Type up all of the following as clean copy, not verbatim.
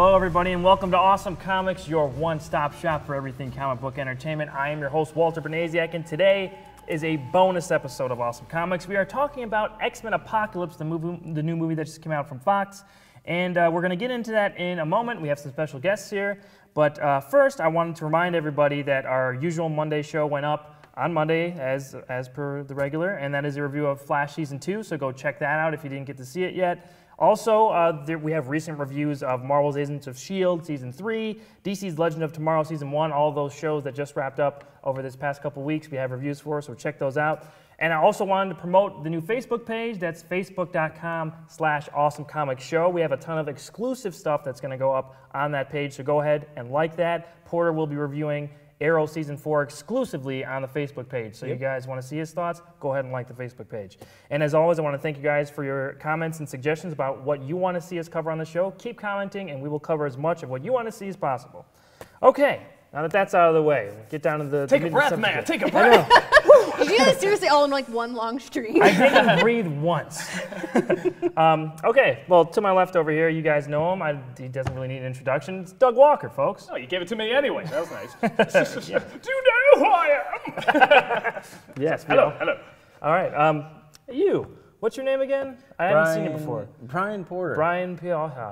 Hello, everybody, and welcome to Awesome Comics, your one-stop shop for everything comic book entertainment. I am your host, Walter Bernasiak, and today is a bonus episode of Awesome Comics. We are talking about X-Men Apocalypse, the new movie that just came out from Fox, and we're going to get into that in a moment. We have some special guests here, but first, I wanted to remind everybody that our usual Monday show went up on Monday, as per the regular, and that is a review of Flash Season 2, so go check that out if you didn't get to see it yet. Also, we have recent reviews of Marvel's Agents of S.H.I.E.L.D. Season 3, DC's Legend of Tomorrow Season 1, all those shows that just wrapped up over this past couple weeks. We have reviews for, so check those out. And I also wanted to promote the new Facebook page. That's facebook.com/awesomecomicshow. We have a ton of exclusive stuff that's going to go up on that page, so go ahead and like that. Porter will be reviewing Arrow Season 4 exclusively on the Facebook page. So you guys want to see his thoughts, go ahead and like the Facebook page. And as always, I want to thank you guys for your comments and suggestions about what you want to see us cover on the show. Keep commenting, and we will cover as much of what you want to see as possible. Okay, now that that's out of the way, get down to the... Take a breath, man. Take a breath. Did you guys seriously all in like one long stream? I didn't breathe once. Okay, well, to my left over here, you guys know him. He doesn't really need an introduction. It's Doug Walker, folks. Oh, you gave it to me anyway. That was nice. Yeah. Do you know who I am? Yes, we Hello, know. hello. All right, you. What's your name again? I haven't seen it before. Brian Porter. Brian Pialha.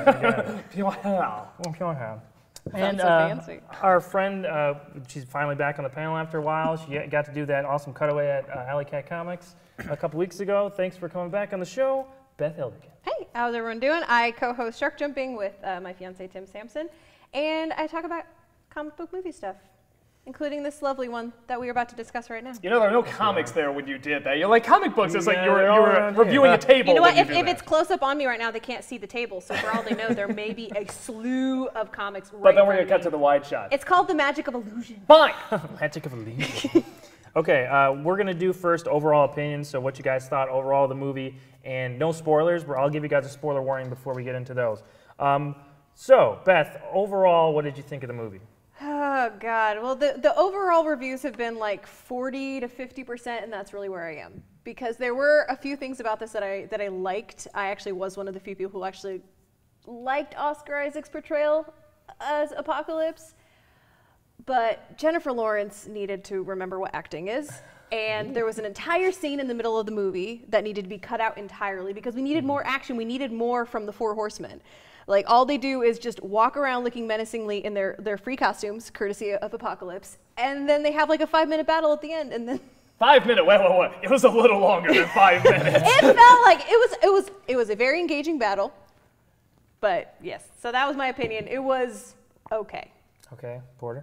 And so fancy. Our friend, she's finally back on the panel after a while. She got to do that awesome cutaway at Alley Cat Comics a couple weeks ago. Thanks for coming back on the show, Beth Eldigan. Hey, how's everyone doing? I co-host Shark Jumping with my fiance Tim Sampson, and I talk about comic book movie stuff, including this lovely one that we are about to discuss right now. You know, there are no comics there when you did that. You're like, comic books. It's like you were reviewing a table. You know what? when If it's close up on me right now, they can't see the table. So for all they know, there may be a slew of comics right But then we're in going to front cut to of the me. wide shot. It's called The Magic of Illusion. Fine. Magic of illusion. Okay, we're going to do first overall opinions, so what you guys thought overall of the movie, and no spoilers, but I'll give you guys a spoiler warning before we get into those. So, Beth, overall, what did you think of the movie? Oh God! Well, the overall reviews have been like 40 to 50%, and that's really where I am, because there were a few things about this that I liked. I actually was one of the few people who actually liked Oscar Isaac's portrayal as Apocalypse, but Jennifer Lawrence needed to remember what acting is, and there was an entire scene in the middle of the movie that needed to be cut out entirely because we needed more action. We needed more from the Four Horsemen. Like, all they do is just walk around looking menacingly in their free costumes, courtesy of Apocalypse, and then they have like a 5-minute battle at the end, and then 5 minutes. Wait. It was a little longer than 5 minutes. it felt like it was a very engaging battle. But yes, so that was my opinion. It was okay. Okay, Porter?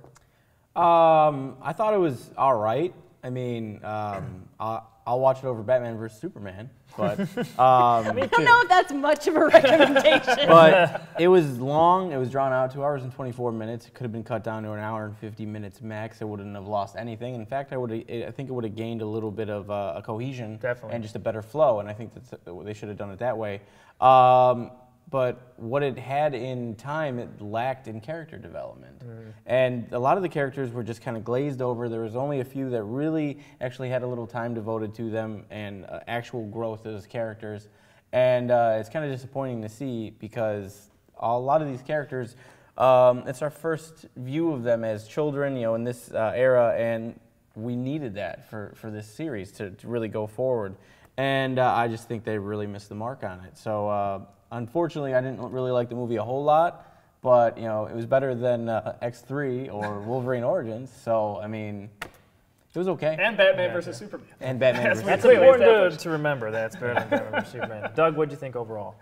I thought it was all right. I mean, I'll watch it over Batman vs. Superman, but I don't know if that's much of a recommendation. but it was long. It was drawn out, 2 hours and 24 minutes. It could have been cut down to an hour and 50 minutes max. It wouldn't have lost anything. In fact, I think it would have gained a little bit of a cohesion Definitely. and just a better flow. And I think that they should have done it that way. But what it had in time, it lacked in character development. And a lot of the characters were just kind of glazed over. There was only a few that really actually had a little time devoted to them and actual growth as characters. And it's kind of disappointing to see because a lot of these characters, it's our first view of them as children, in this era, and we needed that for this series to really go forward. And I just think they really missed the mark on it. So unfortunately, I didn't really like the movie a whole lot, but it was better than X3 or Wolverine Origins. So I mean, it was okay. And Batman vs. Superman. And Batman vs. That's Clearly important established. to remember. That's better than Batman vs. Superman. Doug, what did you think overall?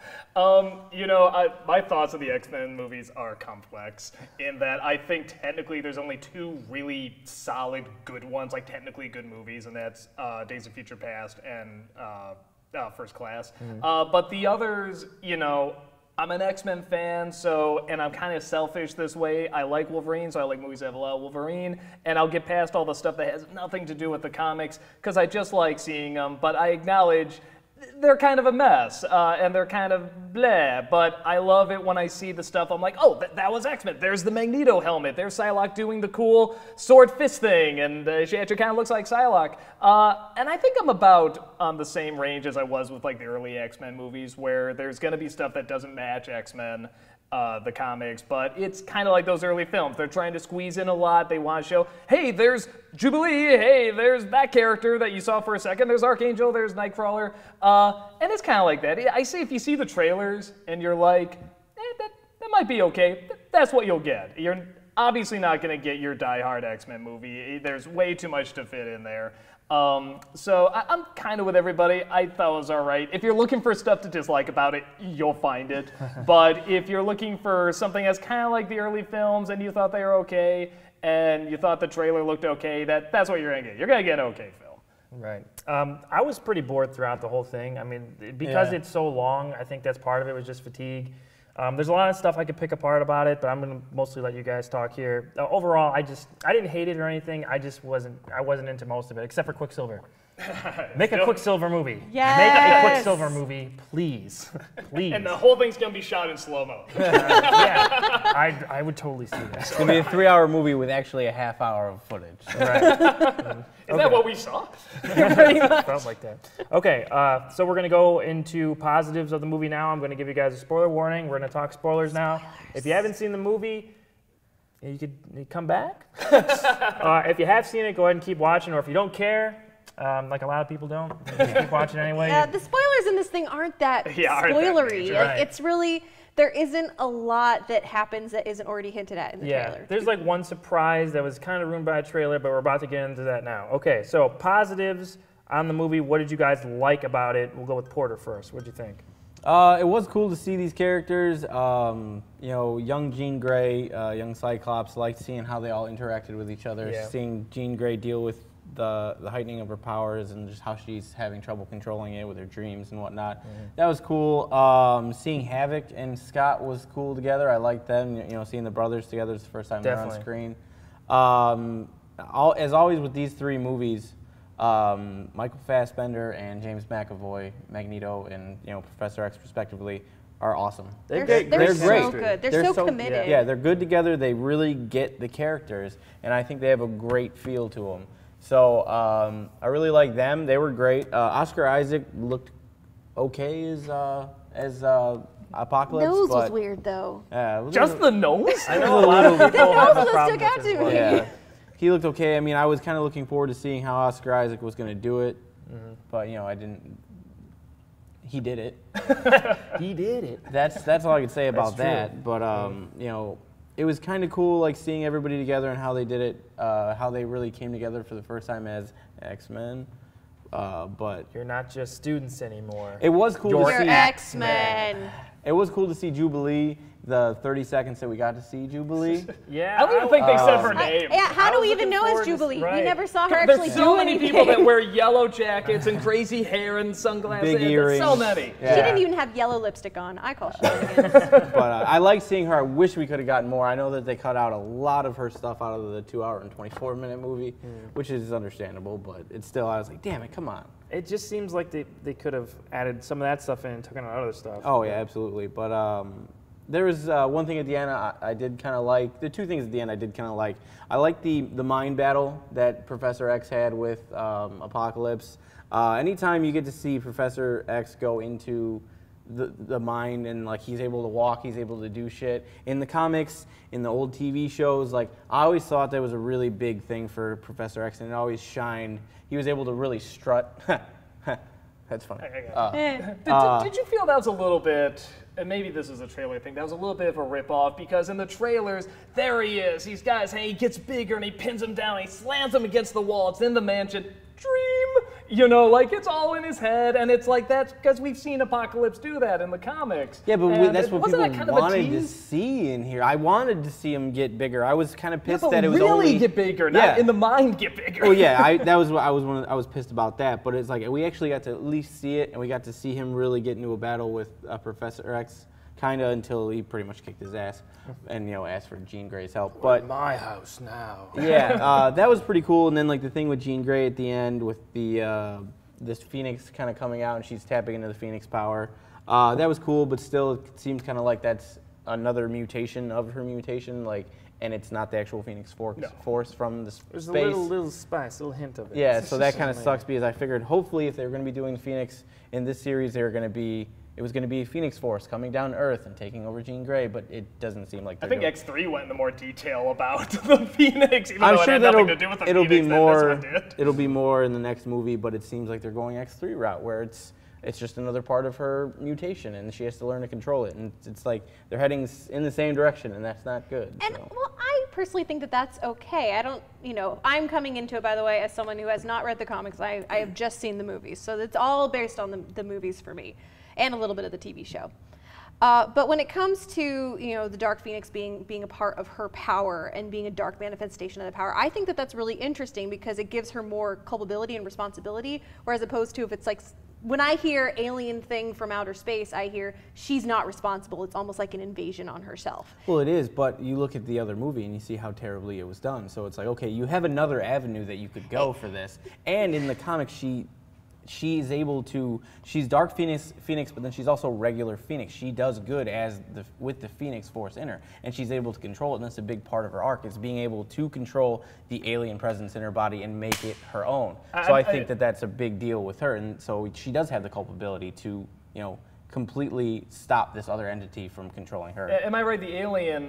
My thoughts of the X-Men movies are complex in that I think technically there's only 2 really solid good ones, like technically good movies, and that's Days of Future Past and First Class. But the others, I'm an X-Men fan, and I'm kind of selfish this way. I like Wolverine, so I like movies that have a lot of Wolverine, and I'll get past all the stuff that has nothing to do with the comics because I just like seeing them, but I acknowledge they're kind of a mess, and they're kind of bleh, but I love it when I see the stuff. I'm like, oh, that was X-Men. There's the Magneto helmet. There's Psylocke doing the cool sword fist thing, and she actually kind of looks like Psylocke. And I think I'm about on the same range as I was with like the early X-Men movies, where there's going to be stuff that doesn't match X-Men, the comics, but it's kind of like those early films. They're trying to squeeze in a lot. They want to show, hey, there's Jubilee. Hey, there's that character that you saw for a second. There's Archangel. There's Nightcrawler. And it's kind of like that. I say if you see the trailers and you're like, that might be okay, that's what you'll get. You're obviously not going to get your die-hard X-Men movie. There's way too much to fit in there. So I'm kind of with everybody. I thought it was all right. If you're looking for stuff to dislike about it, you'll find it. But if you're looking for something that's kind of like the early films and you thought they were okay and you thought the trailer looked okay, that's what you're going to get. You're going to get an okay film. Right. I was pretty bored throughout the whole thing. I mean, because it's so long, I think that's part of it was just fatigue. There's a lot of stuff I could pick apart about it, but I'm going to mostly let you guys talk here. Overall, I didn't hate it or anything. I wasn't into most of it, except for Quicksilver. Make a Quicksilver movie. Yes. Make a Quicksilver movie, please. Please. And the whole thing's going to be shot in slow-mo. Yeah, I would totally see that. It's going to be a 3-hour movie with actually a half hour of footage. Right. Is that what we saw? Felt like that. Okay, so we're going to go into positives of the movie now. I'm going to give you guys a spoiler warning. We're going to talk spoilers now. If you haven't seen the movie, you could come back. If you have seen it, go ahead and keep watching. Or if you don't care, like a lot of people don't, just keep watching anyway. Yeah, the spoilers in this thing aren't that aren't that spoilery. major. Like, Right. it's really, there isn't a lot that happens that isn't already hinted at in the trailer. There's like one surprise that was kind of ruined by a trailer, but we're about to get into that now. Okay, so positives on the movie. What did you guys like about it? We'll go with Porter first. What did you think? It was cool to see these characters. Young Jean Grey, young Cyclops. Liked seeing how they all interacted with each other. Yeah. Seeing Jean Grey deal with the heightening of her powers and just how she's having trouble controlling it with her dreams and whatnot. Mm-hmm. That was cool. Seeing Havoc and Scott was cool together. I liked them. Seeing the brothers together is the first time they're on screen. As always with these three movies, Michael Fassbender and James McAvoy, Magneto, and Professor X respectively, are awesome. They're great. so good. They're so committed. Yeah, they're good together. They really get the characters, and I think they have a great feel to them. So I really like them. They were great. Oscar Isaac looked okay as Apocalypse. Nose was but, weird though. Just the nose? I know a lot of people have a nose problem stuck out with his to me. look. Yeah, he looked okay. I mean, I was kind of looking forward to seeing how Oscar Isaac was going to do it, but I didn't. He did it. He did it. That's all I could say about true. that. But it was kind of cool, like seeing everybody together and how they did it, how they really came together for the first time as X-Men. But You're not just students anymore. it was cool You're to see. X-Men. It was cool to see Jubilee. The 30 seconds that we got to see Jubilee. Yeah. I don't even think they said her name. How do I we was even know looking it's forward to- Jubilee? right. We never saw her There's actually so do many anything. people that wear yellow jackets and crazy hair and sunglasses. Big earrings. So many. Yeah. She didn't even have yellow lipstick on. I call shenanigans. But I like seeing her. I wish we could have gotten more. I know that they cut out a lot of her stuff out of the 2-hour and 24-minute movie, which is understandable, but it's still, I was like, damn it, come on. It just seems like they could have added some of that stuff in and took out other stuff. Oh, yeah, absolutely. But there was one thing at the end I did kind of like. The two things at the end I did kind of like. I liked the mind battle that Professor X had with Apocalypse. Anytime you get to see Professor X go into the mind and like he's able to walk, he's able to do shit. In the comics, in the old TV shows, like I always thought that was a really big thing for Professor X and it always shined. He was able to really strut. That's funny. Did you feel that was a little bit, and maybe this is a trailer thing, that was a little bit of a ripoff because in the trailers, there he is. He's got his hand, he gets bigger and he pins him down, he slams him against the wall. It's in the mansion. Dream! Like it's all in his head, and it's like that's because we've seen Apocalypse do that in the comics. Yeah, but And that's what wasn't people that kind of a wanted to tease? see in here. I wanted to see him get bigger. I was kind of Yeah, pissed but that it was really only get bigger, not in the mind get bigger. Oh yeah, that was what I was pissed about that. But it's like we actually got to at least see it, and we got to see him really get into a battle with Professor X, kind of until he pretty much kicked his ass, and asked for Jean Grey's help. But My house now. yeah, that was pretty cool. And then like the thing with Jean Grey at the end with the this Phoenix kind of coming out and she's tapping into the Phoenix power. That was cool, but still it seems kind of like that's another mutation of her mutation, like, and it's not the actual Phoenix force from the There's space. a little spice, a little hint of it. Yeah, so that kind of sucks because I figured hopefully if they were going to be doing Phoenix in this series, they were going to be it was going to be Phoenix Force coming down to Earth and taking over Jean Grey, but it doesn't seem like I they're think going. X3 went into more detail about the Phoenix, even I'm though sure it had that'll nothing to do with the it'll Phoenix. be This more one did. it'll be more in the next movie, but it seems like they're going X3 route where it's just another part of her mutation and she has to learn to control it, and it's like they're heading in the same direction, and that's not good. And so. well, I personally think that that's okay. I don't, I'm coming into it, by the way, as someone who has not read the comics. I have just seen the movies, so it's all based on the movies for me, and a little bit of the TV show. But when it comes to the Dark Phoenix being a part of her power and being a dark manifestation of the power, I think that that's really interesting because it gives her more culpability and responsibility. Whereas opposed to if it's like when I hear alien thing from outer space, I hear she's not responsible. It's almost like an invasion on herself. Well, it is, but you look at the other movie and you see how terribly it was done. So it's like, okay, you have another avenue that you could go for this. And in the comics, she's able to, she's Dark Phoenix, but then she's also regular Phoenix. She does good with the Phoenix Force in her, and she's able to control it, and that's a big part of her arc, is being able to control the alien presence in her body and make it her own. So I think that that's a big deal with her, and so she does have the culpability to, completely stop this other entity from controlling her. Am I right? The alien,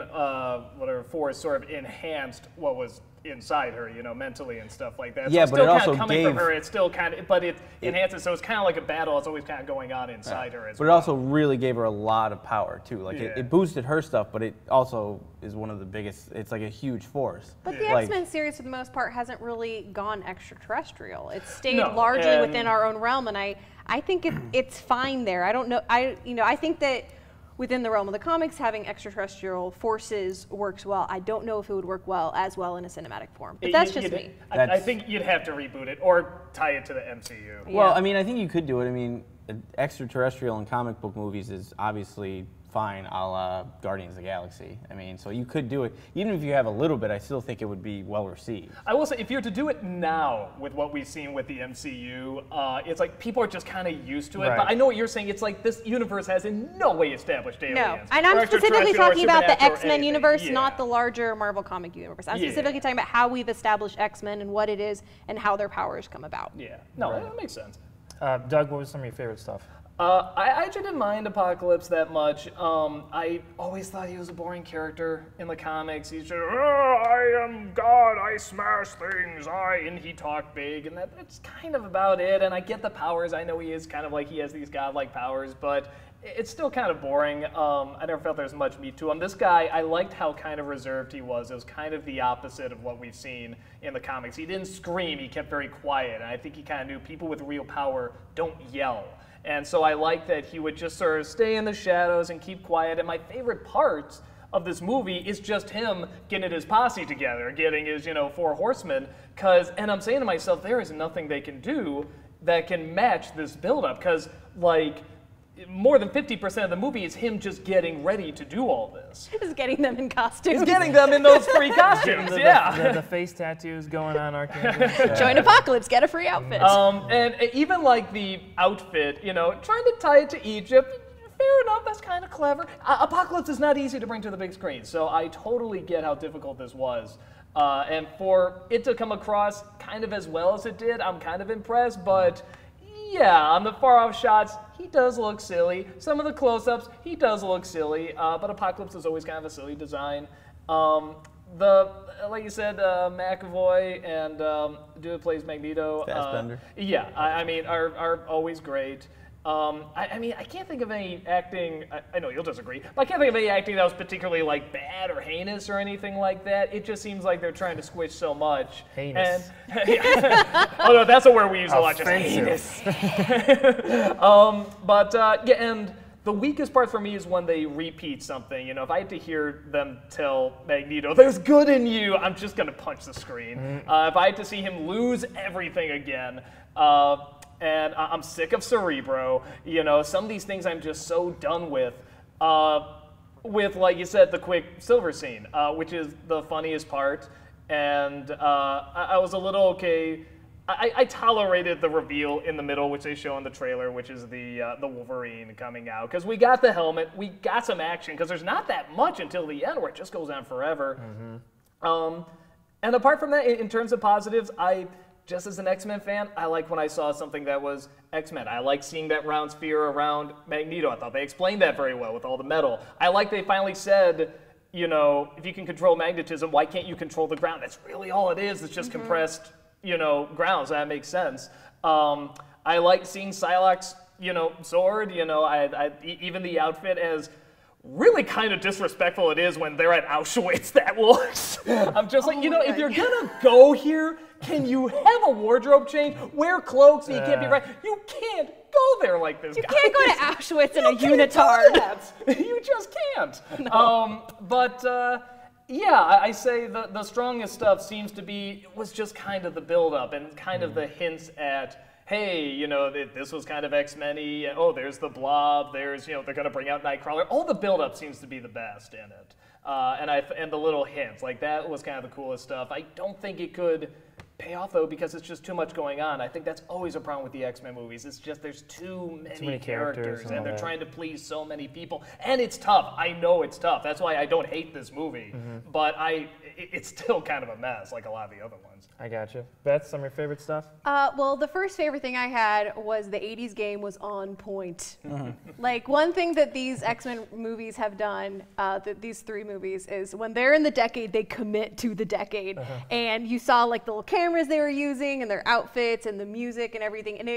force sort of enhanced what was inside her, mentally and stuff like that. So Yeah, it's but still it kind also of coming gave. from her. It's still kind of, but it enhances. So it's kind of like a battle. It's always kind of going on inside her. But it also really gave her a lot of power too. Like Yeah. it boosted her stuff, but it also is one of the biggest. It's like a huge force. But the Like- X-Men series, for the most part, hasn't really gone extraterrestrial. It's stayed No, largely and- within our own realm, and I think it's fine there. I don't know. I think that within the realm of the comics, having extraterrestrial forces works well. I don't know if it would work as well in a cinematic form. But that's just me. I think you'd have to reboot it or tie it to the MCU. Yeah. Well, I mean, I think you could do it. I mean, extraterrestrial in comic book movies is obviously fine, a la Guardians of the Galaxy. I mean, so you could do it. Even if you have a little bit, I still think it would be well received. I will say, if you're to do it now with what we've seen with the MCU, it's like people are just kind of used to it. Right. But I know what you're saying. It's like this universe has in no way established aliens. No, and or I'm specifically extraterrestrial or talking about the supernatural or X-Men anything. universe, Yeah. not the larger Marvel comic universe. I'm Yeah. specifically talking about how we've established X-Men and what it is and how their powers come about. Yeah, no, that makes sense. Doug, what was some of your favorite stuff? I actually didn't mind Apocalypse that much. I always thought he was a boring character in the comics. He's just, I am God, I smash things, and he talked big, and that's kind of about it. And I get the powers. I know he is kind of like, he has these godlike powers, but it's still kind of boring. I never felt there was much meat to him. This guy, I liked how kind of reserved he was. It was kind of the opposite of what we've seen in the comics. He didn't scream, he kept very quiet, and I think he kind of knew people with real power don't yell. And so I like that he would just sort of stay in the shadows and keep quiet. And my favorite part of this movie is just him getting his posse together, getting his, 4 horsemen. And I'm saying to myself, there is nothing they can do that can match this buildup. Because, more than 50% of the movie is him just getting ready to do all this. Just getting them in costumes. He's getting them in those free costumes, yeah. The face tattoos going on, Archangel. Join Apocalypse, get a free outfit. And even like the outfit, trying to tie it to Egypt, fair enough, that's kind of clever. Apocalypse is not easy to bring to the big screen, so I totally get how difficult this was. And for it to come across kind of as well as it did, I'm kind of impressed, but yeah, on the far off shots, he does look silly. Some of the close-ups, he does look silly, but Apocalypse is always kind of a silly design. Like you said, McAvoy and dude who plays Magneto. Fassbender. Yeah, I mean, are always great. I can't think of any acting. I know you'll disagree, but I can't think of any acting that was particularly bad or heinous or anything like that. It just seems like they're trying to squish so much. Heinous. Oh no, that's a word we use a lot. Just Offensive. heinous. And the weakest part for me is when they repeat something. If I had to hear them tell Magneto, "There's good in you," I'm just gonna punch the screen. If I had to see him lose everything again. And I'm sick of Cerebro. Some of these things I'm just so done with. Like you said, the quick silver scene, which is the funniest part. And I was a little okay. I tolerated the reveal in the middle, which they show in the trailer, which is the Wolverine coming out. Because we got the helmet, we got some action, because there's not that much until the end where it just goes on forever. And apart from that, in terms of positives, just as an X-Men fan, I like when I saw something that was X-Men. I like seeing that round sphere around Magneto. I thought they explained that very well with all the metal. I like they finally said, you know, if you can control magnetism, why can't you control the ground? That's really all it is. It's just compressed, you know, ground. So that makes sense. I like seeing Psylocke's, you know, sword. You know, even the outfit as really kind of disrespectful it is when they're at Auschwitz. That looks. I'm just like, you know, if you're gonna go here, can you have a wardrobe change? Wear cloaks so you can't be right. You can't go there like this. You can't go to Auschwitz in a unitard. You just can't. No. Yeah, I say the strongest stuff seems to be was just kind of the build-up and kind of the hints at, hey, you know, this was kind of X-Men-y. Oh, there's the Blob. There's, you know, they're gonna bring out Nightcrawler. All the build-up seems to be the best in it, and the little hints like that was kind of the coolest stuff. I don't think it could pay off though because it's just too much going on. I think that's always a problem with the X-Men movies. It's just there's too many characters and they're trying to please so many people, and it's tough. I know it's tough. That's why I don't hate this movie, but it's still kind of a mess like a lot of the other ones. I got you. Beth, some of your favorite stuff? Well, the first favorite thing I had was the 80s game was on point. Like, one thing that these X-Men movies have done, these 3 movies, is when they're in the decade, they commit to the decade. And you saw, like, the little cameras they were using and their outfits and the music and everything. And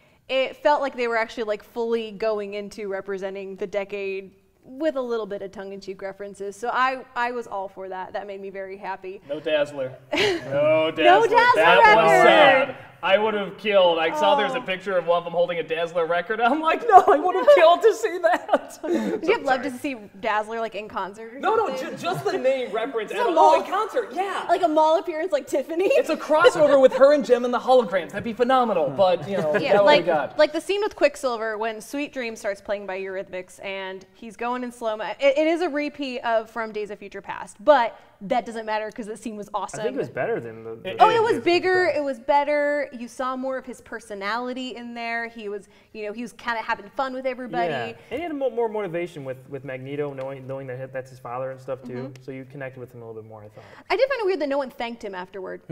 it felt like they were actually, like, fully going into representing the decade with a little bit of tongue-in-cheek references. So I was all for that. That made me very happy. No Dazzler. No Dazzler. No Dazzler that record. was sad. I would have killed. I saw there's a picture of one of them holding a Dazzler record. I'm like, no, I would have killed to see that. Would you have loved to see Dazzler like in concert? Or No, something? just the name reference. It's And a mall in concert, yeah. Like a mall appearance like Tiffany? It's a crossover with her and Jem and the holograms. That'd be phenomenal. But, you know, Yeah, that like, we got. like the scene with Quicksilver when Sweet Dream starts playing by Eurythmics and he's going in slow-mo. It is a repeat of from Days of Future Past, but that doesn't matter because the scene was awesome. I think it was better than the Oh, it was bigger. It was better. You saw more of his personality in there. He was, you know, he was kind of having fun with everybody. Yeah, and he had more motivation with Magneto, knowing that that's his father and stuff too. So you connected with him a little bit more, I thought. I did find it weird that no one thanked him afterward.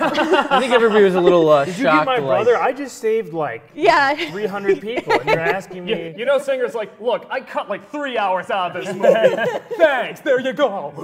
I think everybody was a little Did you shocked. get my brother? I just saved like Yeah. 300 people, and you're asking me. You know, Singer's like, look, I cut like 3 hours out of this movie. Thanks, there you go.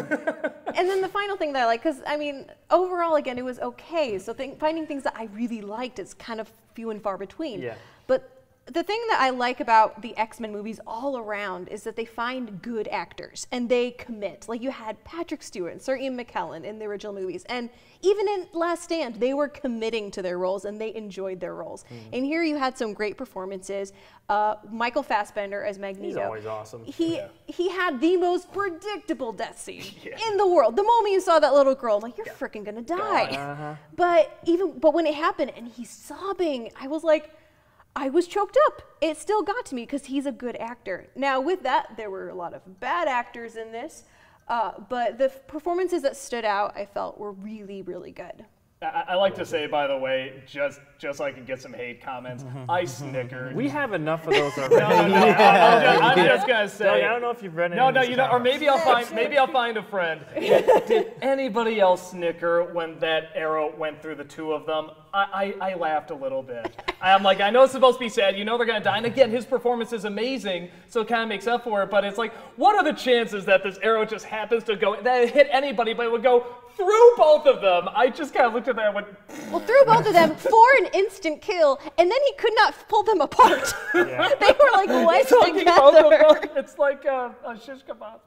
And then the final thing that I like, because I mean, overall, again, it was okay. So finding things that I really liked is kind of few and far between. Yeah. But the thing that I like about the X-Men movies all around is that they find good actors and they commit. Like you had Patrick Stewart and Sir Ian McKellen in the original movies. And even in Last Stand, they were committing to their roles and they enjoyed their roles. And here you had some great performances. Michael Fassbender as Magneto. He's always awesome. He had the most predictable death scene in the world. The moment you saw that little girl, I'm like, you're freaking gonna die. But when it happened and he's sobbing, I was like, I was choked up. It still got to me because he's a good actor. Now, with that, there were a lot of bad actors in this, but the performances that stood out, I felt, were really, really good. I like to say, by the way, just so I can get some hate comments, I snickered. We have enough of those already. I'm just gonna say. Doug, I don't know if you've read any No, of no, these you know, or comments. maybe I'll find a friend. Did anybody else snicker when that arrow went through the two of them? I laughed a little bit. I'm like, I know it's supposed to be sad. You know they're gonna die, and again, his performance is amazing, so it kind of makes up for it. But it's like, what are the chances that this arrow just happens to go that it hit anybody, but it would go through both of them? I just kind of looked at that and went. Well, through both of them for an instant kill, and then he could not pull them apart. Yeah. They were like wedged Talking both of together. them, it's like a shish kebab.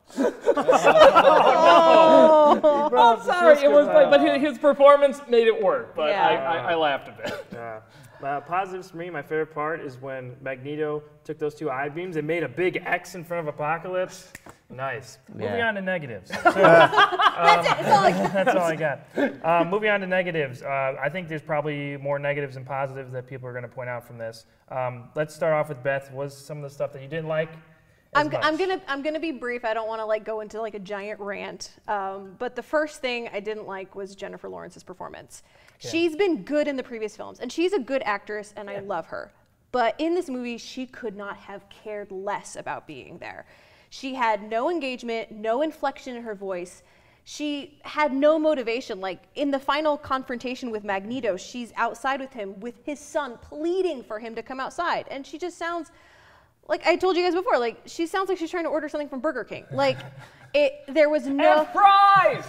Oh. I'm sorry, it was, but his performance made it work. But Yeah. I laughed a bit. Positives for me, my favorite part is when Magneto took those two eye beams and made a big X in front of Apocalypse. Nice. Yeah. Moving on to negatives. That's it. That's all I got. That's all I got. Moving on to negatives. I think there's probably more negatives than positives that people are going to point out from this. Let's start off with Beth. What was some of the stuff that you didn't like? I'm gonna be brief. I don't want to like go into like a giant rant. But the first thing I didn't like was Jennifer Lawrence's performance. She's been good in the previous films, and she's a good actress, and I love her. But in this movie, she could not have cared less about being there. She had no engagement, no inflection in her voice. She had no motivation. Like in the final confrontation with Magneto, she's outside with him, with his son, pleading for him to come outside. And she just sounds, like I told you guys before, like she sounds like she's trying to order something from Burger King. Like there was no... And fries!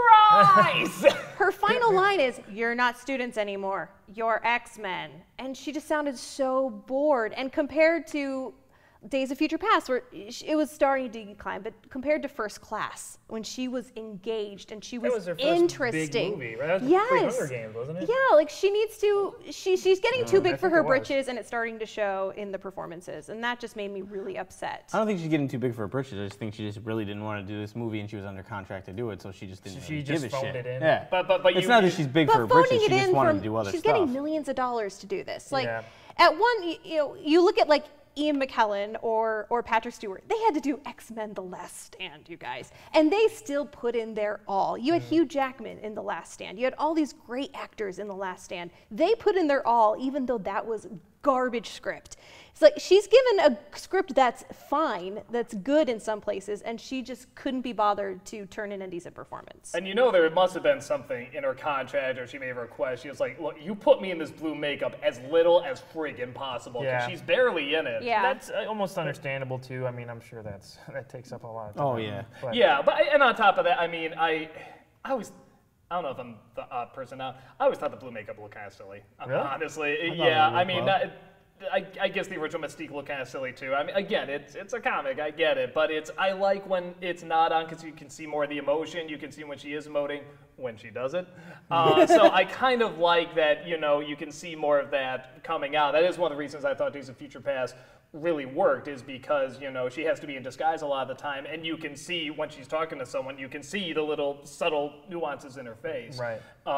Fries! Her final line is, "You're not students anymore. You're X-Men." And she just sounded so bored. And compared to Days of Future Past, where it was starting to decline, but compared to First Class, when she was engaged and she was, That was her first interesting. big movie, right? That was Yes. pre-Hunger Games, wasn't it? Yeah, like she needs to, she's getting too big I for think her it was. britches, and it's starting to show in the performances. And that just made me really upset. I don't think she's getting too big for her britches. I just think she just really didn't want to do this movie, and she was under contract to do it, so she just didn't She really just give a phoned shit. it in. Yeah, But it's you- not you- that she's big But for her phoning britches. it She just in wanted from, to do other she's stuff. getting millions of dollars to do this. Like Yeah. at one, you look at like Ian McKellen or Patrick Stewart. They had to do X-Men: The Last Stand, you guys, and they still put in their all. You had Hugh Jackman in The Last Stand. You had all these great actors in The Last Stand. They put in their all, even though that was garbage script. It's like she's given a script that's fine, that's good in some places, and she just couldn't be bothered to turn in a decent performance. And you know there must have been something in her contract, or she may have requested. She was like, "Look, you put me in this blue makeup as little as friggin' possible, because Yeah. she's barely in it." Yeah. That's almost understandable too. I mean, I'm sure that takes up a lot of time. Oh, yeah. But Yeah, and on top of that, I mean, I always, I don't know if I'm the odd person now. I always thought the blue makeup looked kind of silly. Really? Honestly, thought yeah. it I looked mean, well. I guess the original Mystique looked kind of silly too. I mean, again, it's a comic, I get it, but I like when it's not on because you can see more of the emotion. You can see when she is emoting, when she does it. So I kind of like that. You can see more of that coming out. That is one of the reasons I thought Days of Future Past really worked, is because she has to be in disguise a lot of the time, and you can see when she's talking to someone, you can see the little subtle nuances in her face. Right.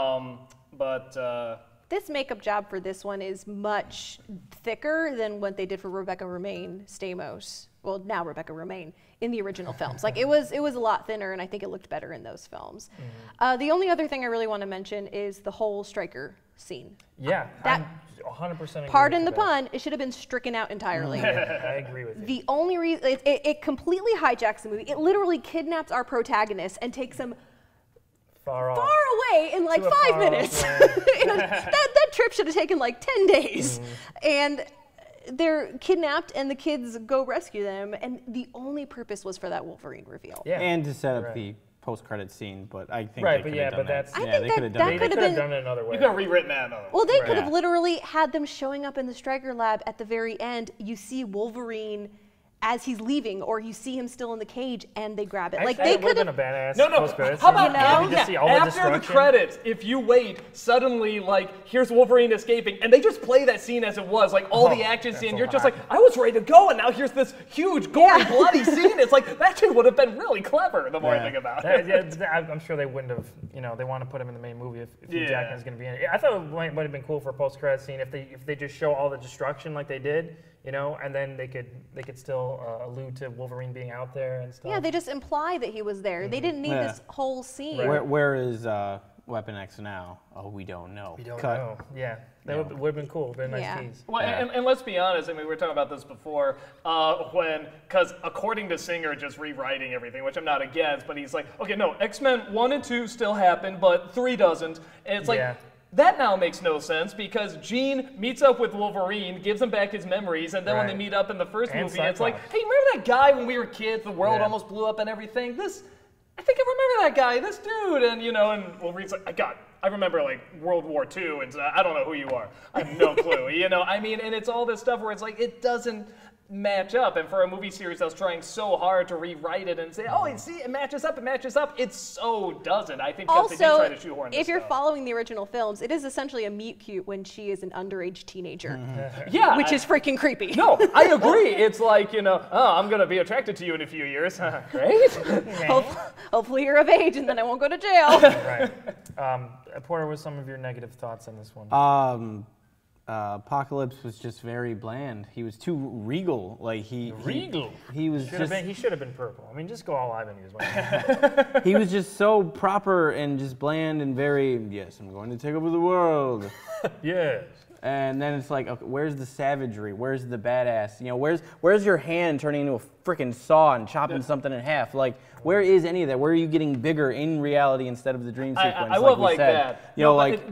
This makeup job for this one is much thicker than what they did for Rebecca Romijn Stamos. Well, now Rebecca Romijn in the original films. Like it was a lot thinner, and I think it looked better in those films. The only other thing I really want to mention is the whole Stryker scene. Yeah, That- I'm 100% agree Pardon the with you there. pun, it should have been stricken out entirely. I agree with you. The only reason it completely hijacks the movie. It literally kidnaps our protagonist and takes him Far off. far away in like To a 5 far off minutes. land. that trip should have taken like 10 days. And they're kidnapped and the kids go rescue them, and the only purpose was for that Wolverine reveal. Yeah. And to set up Right. the post-credit scene, but I think Right, they but could yeah, have done but that. that's- I yeah, think they that- could have that done They could could have have been- done it another way. You could have rewritten that another. Well, they Right. could have Yeah. literally had them showing up in the Stryker lab at the very end. You see Wolverine as he's leaving, or you see him still in the cage, and they grab it. Like Actually, they it would could have have. been a badass No. post-credits How scene. about You know? You just see all the after the destruction. credits? If you wait, suddenly here's Wolverine escaping, and they just play that scene as it was, like all the action that's scene. a You're just lot. like, I was ready to go, and now here's this huge, gory, bloody scene. It's like that shit would have been really clever. The more I Yeah. think about it. I'm sure they wouldn't have. They want to put him in the main movie if Hugh Yeah. Jackman's going to be in it. I thought it might have been cool for a post-credit scene if they just show all the destruction like they did, and then they could still allude to Wolverine being out there and stuff. Yeah, they just imply that he was there. They didn't need Yeah. this whole scene. Right. Where is Weapon X now? Oh, we don't know. We don't Cut. know. Yeah, that would have been cool. Been a nice Yeah. tease. Well, Yeah. and let's be honest. I mean, we were talking about this before because according to Singer, just rewriting everything, which I'm not against, but he's like, okay, no, X-Men 1 and 2 still happen, but 3 doesn't. And it's like, Yeah. that now makes no sense because Jean meets up with Wolverine, gives him back his memories, and then when they Right. meet up in the first And movie, it's like, Cyclops. hey, remember that guy when we were kids? The world Yeah. almost blew up and everything. I think I remember that guy, this dude, and and Wolverine's like, I remember World War II, and I don't know who you are. I have no clue. I mean, and it's all this stuff where it's like it doesn't match up. And for a movie series that was trying so hard to rewrite it and say, oh, see, it matches up, it so doesn't. I think because they did Also, try to shoehorn this if you're stuff. following the original films, it is essentially a meet cute when she is an underage teenager, yeah, which is freaking creepy. no, I agree. It's like, oh, I'm going to be attracted to you in a few years. Great. Hopefully you're of age, and then I won't go to jail. Right. Porter, what's some of your negative thoughts on this one? Apocalypse was just very bland. He was too regal. Regal? He was He should have been purple. I mean, just go all Ivan News. he was just so proper and just bland and very. Yes, I'm going to take over the world. Yes. And then it's like, okay, where's the savagery? Where's the badass? You know, where's your hand turning into a freaking saw and chopping something in half? Like, where is any of that? Where are you getting bigger in reality instead of the dream sequence? I love like said? that. You know,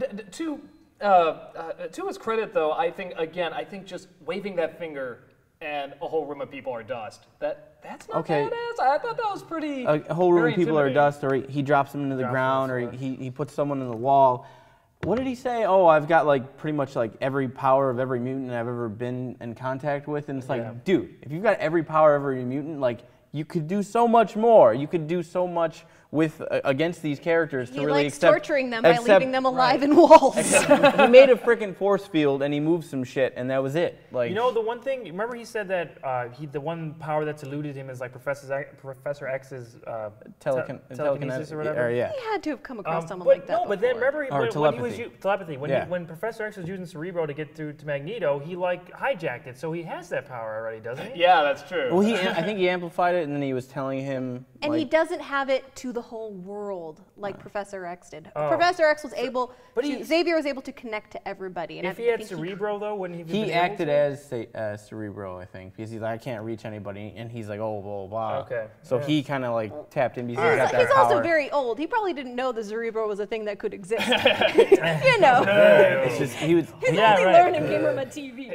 to his credit, though, I think just waving that finger and a whole room of people are dust. That's not Okay. badass. I thought that was pretty. a whole room very of people are intimidating. dust, or he drops them into the Drops them ground, on or the he puts someone in the wall. What did he say? Oh, I've got like pretty much like every power of every mutant I've ever been in contact with. And it's like, Yeah. dude, if you've got every power of every mutant, like you could do so much more. You could do so much with against these characters to He really likes accept, torturing them by accept- leaving them alive in walls. He made a freaking force field and he moved some shit, and that was it. Like, You know, the one thing, remember he said that the one power that's eluded him is like Professor X's telekinesis or whatever. Yeah. He had to have come across someone but like that no, but then before. remember Or when telepathy. he was telepathy. Yeah. When Professor X was using Cerebro to get through to Magneto, he like hijacked it, so he has that power already, doesn't he? Yeah, that's true. Well, I think he amplified it, and then he was telling him. And like, he doesn't have it to the whole world like Professor X did. Oh. Professor X was able, but he- Xavier was able to connect to everybody. And If I he had think Cerebro though, wouldn't he? Have He been acted able to? as Cerebro, I think, because he's like, I can't reach anybody, and he's like, oh, blah, blah. Okay, So yeah. he kind of like tapped in because he's got that He's power. also very old. He probably didn't know the Cerebro was a thing that could exist. you know, It's just he was. he's Yeah, only right. learning came from a TV.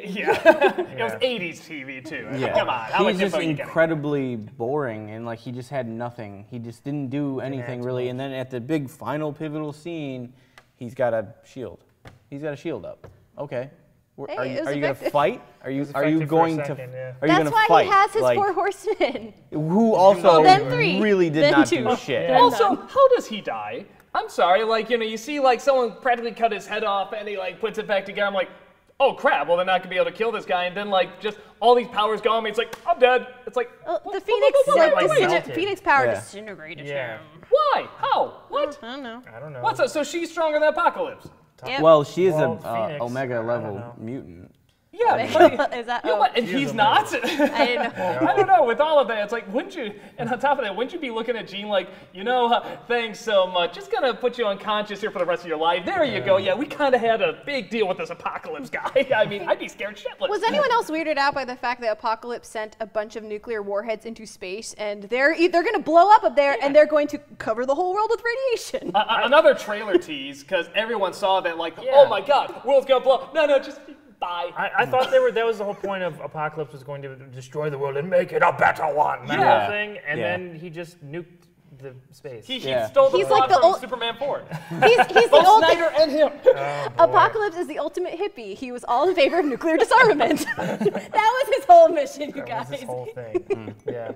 It was 80s TV too. I mean, Yeah. come on, how much He's just info you getting? incredibly boring, and like he just had nothing. He just didn't do anything act really. And then at the big final pivotal scene, he's got a shield. He's got a shield up. Okay. Hey, Are it you was gonna effective. fight? Are you effective for a going to? second, yeah. Are you That's gonna why fight? he has his Like, 4 horsemen. who also then 3, really did then not 2. do shit. Then Also, none. how does he die? I'm sorry, like, you see like someone practically cut his head off and he like puts it back together. I'm like, oh crap, well they're not gonna be able to kill this guy. And then like just all these powers gone, it's like, I'm dead. It's like, Well, what- the what- Phoenix, what- like, like disintegr- melted. Phoenix power Yeah. disintegrated Yeah. him. Why? How? What? I don't know. I don't know. What's that? So she's stronger than Apocalypse. Yep. Well, she is Well, a Phoenix, Omega I don't level know. mutant. Yeah, but, Is that? you know Oh, what? And he's not. I didn't know. I don't know. With all of that, it's like, wouldn't you? And on top of that, wouldn't you be looking at Jean like, thanks so much. Just gonna put you unconscious here for the rest of your life. There you go. Yeah, we kind of had a big deal with this Apocalypse guy. I mean, I'd be scared shitless. Was anyone else weirded out by the fact that Apocalypse sent a bunch of nuclear warheads into space and they're going to blow up there and they're going to cover the whole world with radiation? Another trailer tease because everyone saw that like, Yeah. oh my God, world's gonna blow. No, just bye. I thought that was the whole point of Apocalypse was going to destroy the world and make it a better one. That Yeah. whole thing, and Yeah. then he just nuked the space. He Yeah. stole the He's plot like the from ul- Superman 4. He's the Both ultimate. Snyder and him. Apocalypse is the ultimate hippie. He was all in favor of nuclear disarmament. That was his whole mission, you That was guys. this whole thing. Yeah.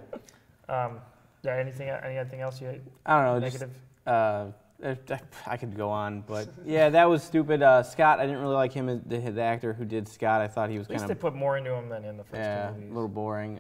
Yeah. Anything else you? I don't know. Negative. I could go on, but yeah, that was stupid. Scott, I didn't really like him as the actor who did Scott. I thought he was At least kind they of put more into him than in the first yeah, two a movies. little boring.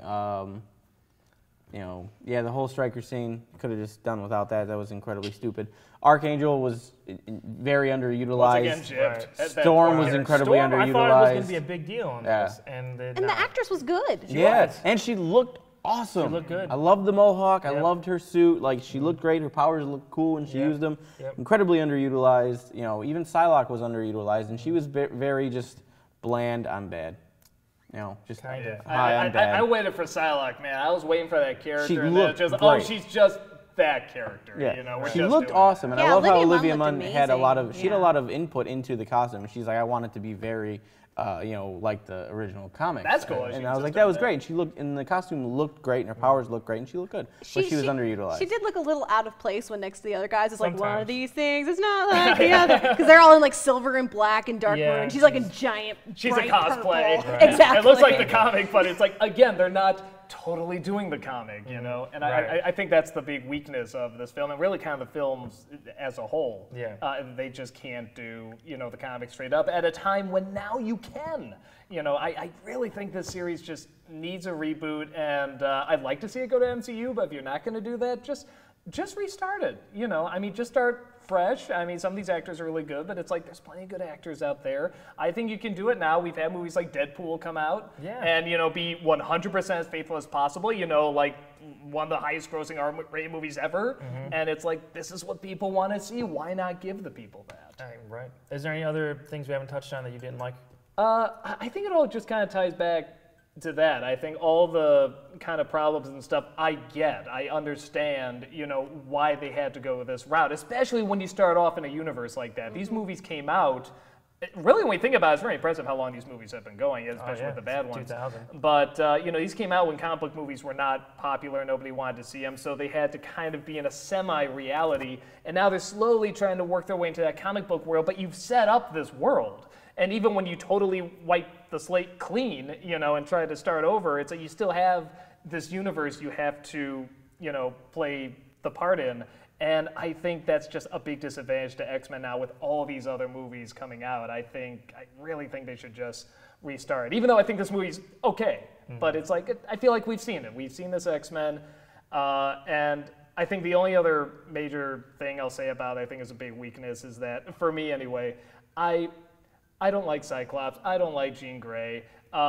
The whole Stryker scene could have just done without that. That was incredibly stupid. Archangel was very Once underutilized. again, gypped. At that Storm point. was incredibly Storm, I thought it was going underutilized. to be a big deal in Yeah. this, and And the actress was good. Yeah, was. and she looked awesome. She looked good. I loved the mohawk. I Yep. loved her suit. Like she looked great. Her powers looked cool when she Yep. used them. Yep. Incredibly underutilized. Even Psylocke was underutilized, and she was very just bland. I'm bad. Just Kind of. hi, I'm bad. I waited for Psylocke, man. I was waiting for that character. She and then looked it's just, great. she's just that character. Yeah, We're she just looked doing awesome, and I Yeah, love how Olivia Olivia Munn Munn looked had a lot of amazing, she had a yeah. lot of input into the costume. She's like, I want it to be very, like the original comics. That's cool. And She I was like, insisted that on was that. great. She looked, and the costume looked great, and her powers looked great, and she looked good, but she was underutilized. She did look a little out of place when next to the other guys. It's like one Sometimes. of these things. It's not like the other because they're all in like silver and black and dark Yeah, maroon. She's like a giant. She's a bright cosplay. purple. Right. Exactly. It looks like the comic, but it's like, again, they're not totally doing the comic, And Right. I think that's the big weakness of this film, and really kind of the films as a whole. Yeah. They just can't do, the comic straight up at a time when now you can. I really think this series just needs a reboot, and I'd like to see it go to MCU, but if you're not going to do that, just restart it. Just start fresh. Some of these actors are really good, but it's like there's plenty of good actors out there. I think you can do it now. We've had movies like Deadpool come out and, be 100% as faithful as possible, like one of the highest grossing R-rated movies ever. And it's like, this is what people want to see. Why not give the people that? Right. Is there any other things we haven't touched on that you didn't like? I think it all just kind of ties back to that. I think all the kind of problems and stuff I understand, why they had to go this route, especially when you start off in a universe like that. These movies came out, really when you think about it, it's very impressive how long these movies have been going, especially with the bad ones. 2000. But, these came out when comic book movies were not popular, nobody wanted to see them, so they had to kind of be in a semi-reality, and now they're slowly trying to work their way into that comic book world, but you've set up this world. And even when you totally wipe the slate clean, and try to start over, it's like you still have this universe you have to, play the part in. And I think that's just a big disadvantage to X-Men now with all these other movies coming out. I really think they should just restart. Even though I think this movie's okay, but it's like, I feel like we've seen it. We've seen this X-Men, and I think the only other major thing I'll say about it, I think is a big weakness, is that, for me anyway, I don't like Cyclops. I don't like Jean Grey.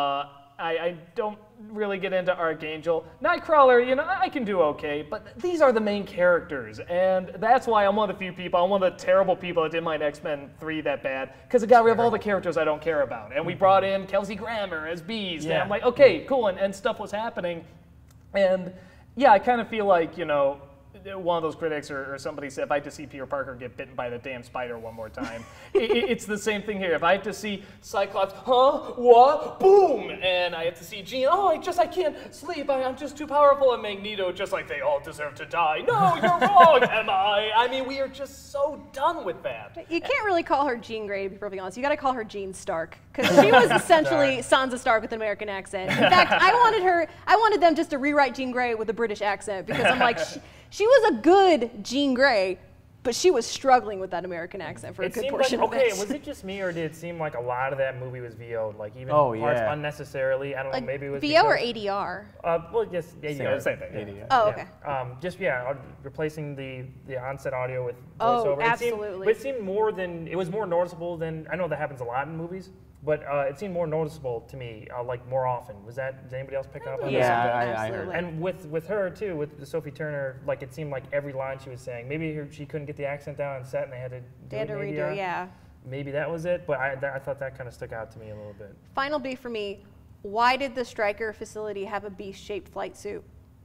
I don't really get into Archangel. Nightcrawler, I can do okay, but these are the main characters, and that's why I'm one of the few people, I'm one of the terrible people that didn't mind X-Men 3 that bad, because it got rid of all the characters I don't care about. And we brought in Kelsey Grammer as Beast, and I'm like, okay, cool, and stuff was happening. And yeah, I kind of feel like, one of those critics or somebody said, if I had to see Peter Parker get bitten by the damn spider one more time, it's the same thing here. If I have to see Cyclops, what, boom, and I have to see Jean, I can't sleep, I'm just too powerful, and Magneto, just like they all deserve to die. No, you're wrong, am I? I mean, we are just so done with that. You can't really call her Jean Grey, to be perfectly honest. You got to call her Jean Stark, because she was essentially Sansa Stark with an American accent. In fact, I wanted them just to rewrite Jean Grey with a British accent, because I'm like, she was a good Jean Grey, but she was struggling with that American accent for a good portion of it. Was it just me, or did it seem like a lot of that movie was VO'd, like even parts unnecessarily? I don't know, maybe it was VO or ADR? Well, just ADR. Same thing. ADR. Oh, okay. Replacing the onset audio with voiceover. Oh, absolutely. It seemed it was more noticeable than, I know that happens a lot in movies, but it seemed more noticeable to me, like more often. Did anybody else pick up on that? Yeah, I heard. And with her too, with Sophie Turner, like it seemed like every line she was saying, maybe she couldn't get the accent down on set and they had to redo it, yeah. Maybe that was it, but I thought that kind of stuck out to me a little bit. Final B for me, why did the Stryker facility have a beast-shaped flight suit?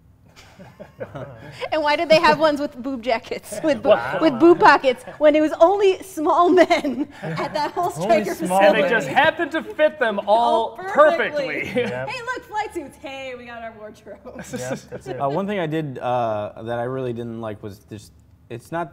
And why did they have ones with boob jackets, with boob pockets, when it was only small men at that whole Stryker facility? And they just happened to fit them all perfectly. Yep. Hey, look, flight suits. Hey, we got our wardrobe. Yep, that's it. One thing I did that I really didn't like was just, it's not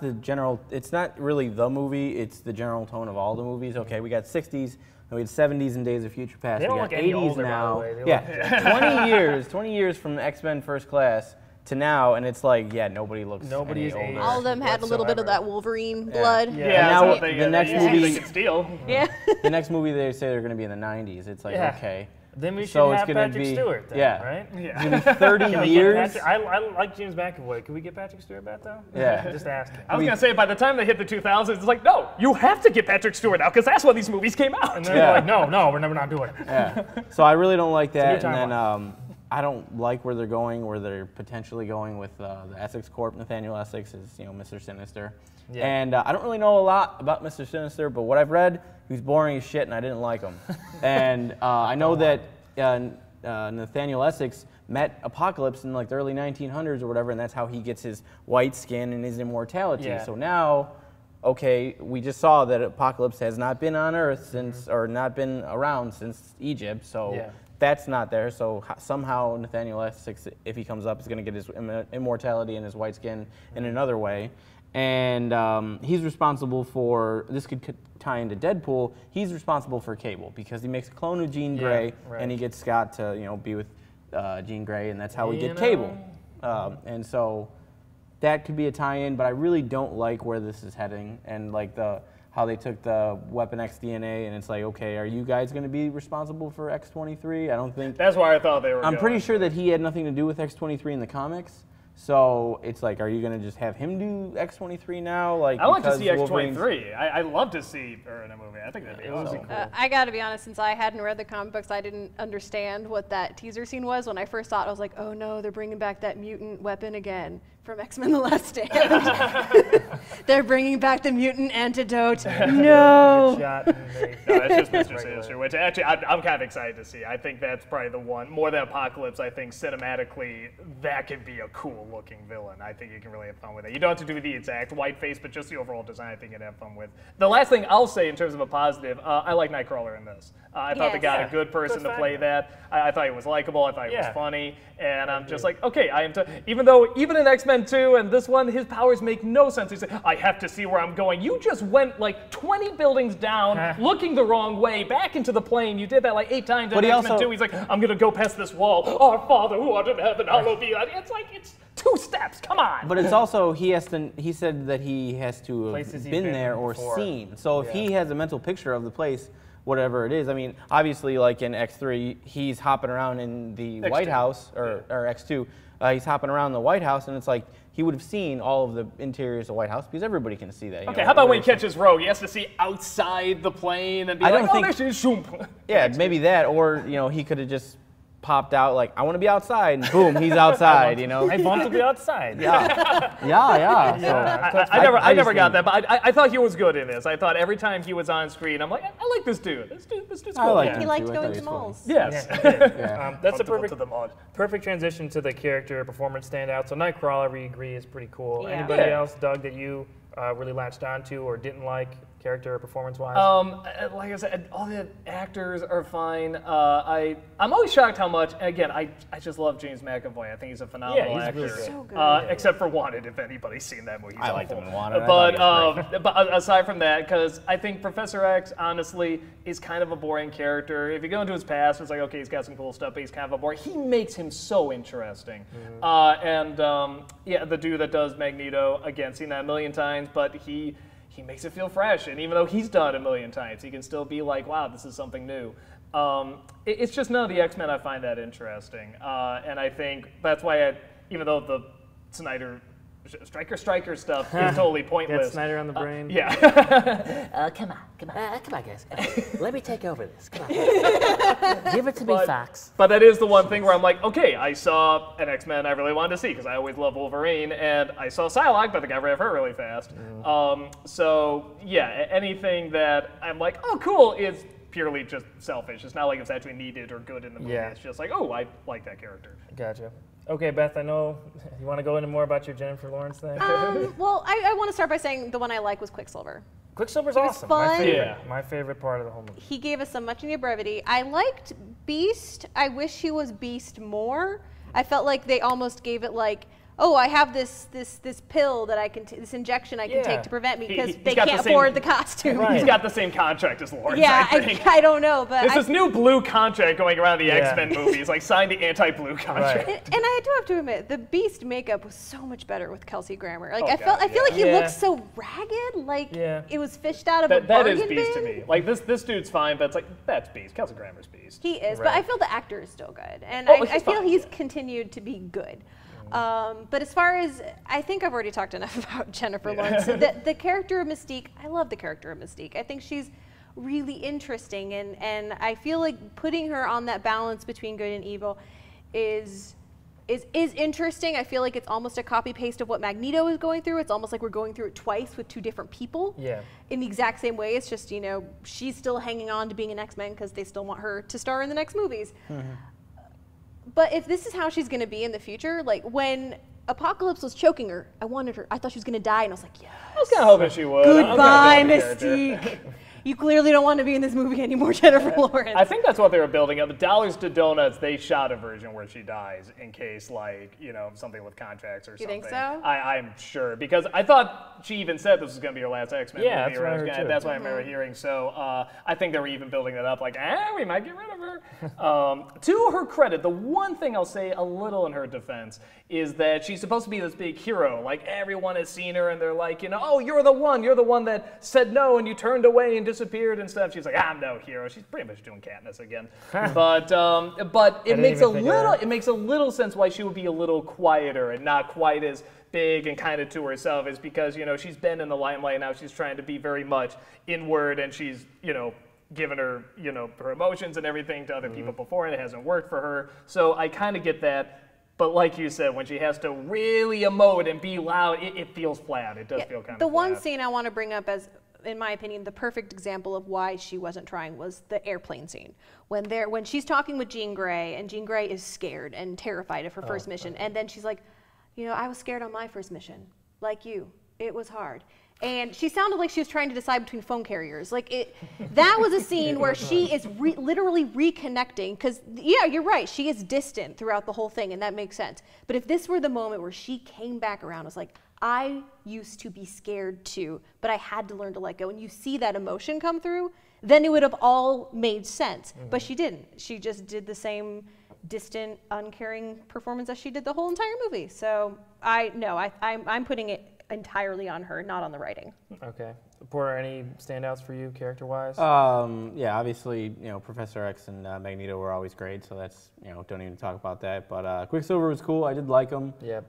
really the movie, it's the general tone of all the movies. Okay, we got 60s, and we had 70s and Days of Future Past. They don't we got look any 80s older, now. by the way. 20 years from X-Men First Class to now, and it's like, nobody looks Nobody's any older. All of them had a little bit of that Wolverine blood. Yeah, now so the next movie they can steal. Yeah. The next movie they say they're going to be in the 90s. It's like, okay. Then we should So it's have gonna Patrick be- Stewart, then, yeah. right? Yeah. It's going to be 30 years. I like James McAvoy. Can we get Patrick Stewart back, though? Yeah. Just asking. I was going to say, by the time they hit the 2000s, it's like, no, you have to get Patrick Stewart out, because that's when these movies came out. And they're like, no, we're never not doing it. Yeah. So I really don't like that. good And then I don't like where they're going, where they're potentially going with the Essex Corp. Nathaniel Essex is, Mr. Sinister. Yeah. And I don't really know a lot about Mr. Sinister, but what I've read, he was boring as shit, and I didn't like him. And I know that Nathaniel Essex met Apocalypse in like the early 1900s or whatever, and that's how he gets his white skin and his immortality. Yeah. So now, okay, we just saw that Apocalypse has not been on Earth since, or not been around since Egypt, so that's not there. So somehow Nathaniel Essex, if he comes up, is going to get his immortality and his white skin in another way. And he's responsible for, this could tie into Deadpool, he's responsible for Cable because he makes a clone of Jean Grey and he gets Scott to be with Jean Grey, and that's how we get Cable. And so that could be a tie-in, but I really don't like where this is heading, and like how they took the Weapon X DNA, and it's like, okay, are you guys going to be responsible for X-23? I don't think. That's where I thought they were I'm going. pretty sure that he had nothing to do with X-23 in the comics. So it's like, are you going to just have him do X-23 now? Like, I want to see Wolverine's- X-23. I love to see her in a movie. I think that'd be awesome. I gotta be honest, since I hadn't read the comic books, I didn't understand what that teaser scene was. When I first saw it, I was like, oh no, they're bringing back that mutant weapon again from X-Men The Last Stand. They're bringing back the mutant antidote. No. Shot and they- No, it's just Mr. Sinister, which actually I'm kind of excited to see. I think that's probably the one, more than Apocalypse, I think cinematically that can be a cool looking villain. I think you can really have fun with it. You don't have to do the exact white face, but just the overall design I think you can have fun with. The last thing I'll say in terms of a positive, I like Nightcrawler in this. I thought they got Yes. a good person Good to play factor. that. I thought he was likable, I thought he was Yeah. funny, and I'm just like, okay, even in X-Men 2 and this one, his powers make no sense. He's like, I have to see where I'm going. You just went like 20 buildings down, looking the wrong way, back into the plane. You did that like 8 times in But he X-Men also- 2. He's like, I'm gonna go past this wall. Our Father who art in heaven, hallowed be thy. It's like, it's 2 steps, come on. But it's also he said that he has to Places have he's been been there or before. seen. So if Yeah. he has a mental picture of the place, whatever it is, I mean, obviously like in X3, he's hopping around in the X2. White House or X2, he's hopping around the White House, and it's like he would have seen all of the interiors of the White House because everybody can see that. you Okay, know, how about when he whereas- catches Rogue? He has to see outside the plane and be I like, don't oh, think- there she is, shoom. Yeah, maybe that, or he could have just popped out like, I want to be outside, and boom, he's outside. I want to be outside. Yeah. So, I never just got think- that, but I thought he was good in this. I thought every time he was on screen, I'm like, I like this dude. This dude's I cool. liked Yeah. him He liked too. I going thought to he was funny. malls. Yes. That's a Comfortable perfect to the mod. perfect transition to the character performance standout. So Nightcrawler, we agree, is pretty cool. Yeah. Anybody Yeah. else, Doug, that you really latched onto or didn't like character or performance-wise? Like I said, all the actors are fine. I'm always shocked how much. Again, I just love James McAvoy. I think he's a phenomenal Yeah, he's actor. really good. So good. Except for Wanted, if anybody's seen that movie. He's I liked awful. him in Wanted. I thought he was But aside from that, because I think Professor X, honestly, is kind of a boring character. If you go into his past, it's like, okay, he's got some cool stuff, but he's kind of a boring. He makes him so interesting. Yeah, the dude that does Magneto, again, seen that a million times, but he makes it feel fresh. And even though he's done it a million times, he can still be like, wow, this is something new. It's just none of the X-Men I find that interesting. And I think that's why, even though the Snyder Striker stuff is totally pointless. Get Snyder on the brain. Yeah. Come on, guys. Let me take over this. Come on. Give it to me, Fox. But that is the one thing where I'm like, okay, I saw an X-Men I really wanted to see because I always love Wolverine, and I saw Psylocke, but the guy ran of her really fast. So yeah, anything that I'm like, oh, cool, is purely just selfish. It's not like it's actually needed or good in the movie. Yeah. It's just like, oh, I like that character. Gotcha. Okay, Beth, I know you want to go into more about your Jennifer Lawrence thing. Well, I want to start by saying the one I like was Quicksilver. Quicksilver's was awesome. My fun. favorite. Yeah. My favorite part of the whole movie. He gave us some much needed brevity. I liked Beast. I wish he was Beast more. I felt like they almost gave it like, oh, I have this pill that I can, this injection I can Yeah. take to prevent me because he's they got the can't same- afford the costume. Right. He's got the same contract as Lawrence, Yeah, I think. I don't know, but There's this new blue contract going around the Yeah. X-Men movies, like sign the anti-blue contract. Right. and I do have to admit, the Beast makeup was so much better with Kelsey Grammer. Like Oh, I God, feel like he yeah. looked so ragged, like Yeah. it was fished out of a That is bargain Beast to bin. me. Like this dude's fine, but it's like that's Beast. Kelsey Grammer's Beast. He is, but Right. I feel the actor is still good, and Oh, I he's feel fine, he's yeah. continued to be good. But as far as I think I've already talked enough about Jennifer Lawrence. The character of Mystique, I love the character of Mystique. I think she's really interesting, and I feel like putting her on that balance between good and evil is interesting. I feel like it's almost a copy paste of what Magneto is going through. It's almost like we're going through it twice with 2 different people. Yeah. In the exact same way. It's just, she's still hanging on to being an X-Men because they still want her to star in the next movies. But if this is how she's going to be in the future, like when Apocalypse was choking her, I thought she was going to die, and I was like, yeah. I was kind of hoping she would. Goodbye, I'm kinda feeling the character. Mystique. You clearly don't want to be in this movie anymore, Jennifer Lawrence. I think that's what they were building up. Dollars to Donuts, they shot a version where she dies in case, like, something with contracts or You something. think so? I'm sure. Because I thought she even said this was going to be her last X-Men Yeah, movie. that's what I or heard, too. that's what I remember hearing. So I think they were even building that up, like, we might get rid of her. To her credit, the one thing I'll say a little in her defense is that she's supposed to be this big hero. Like, everyone has seen her, and they're like, oh, you're the one that said no, and you turned away and disappeared and stuff. She's like, I'm no hero. She's pretty much doing Katniss again. But it makes even think of that. it makes a little sense why she would be a little quieter and not quite as big and kind of to herself, is because she's been in the limelight now. She's trying to be very much inward, and she's given her her emotions and everything to other people before, and it hasn't worked for her. So I kind of get that. But like you said, when she has to really emote and be loud, it feels flat. It does feel kind of The one flat. scene I want to bring up as, in my opinion, the perfect example of why she wasn't trying was the airplane scene. When she's talking with Jean Grey, and Jean Grey is scared and terrified of her first mission, and then she's like, you know, I was scared on my first mission, like you. It was hard. And she sounded like she was trying to decide between phone carriers. That was a scene where she is literally reconnecting, because, yeah, you're right, she is distant throughout the whole thing, and that makes sense. But if this were the moment where she came back around, was like, I used to be scared too, but I had to learn to let go, and you see that emotion come through, then it would have all made sense. But she didn't. She just did the same distant, uncaring performance as she did the whole entire movie. So I'm putting it entirely on her, not on the writing. Okay. Porter, any standouts for you character-wise? Yeah, obviously, Professor X and Magneto were always great, so that's, don't even talk about that. But Quicksilver was cool. I did like him. Yep.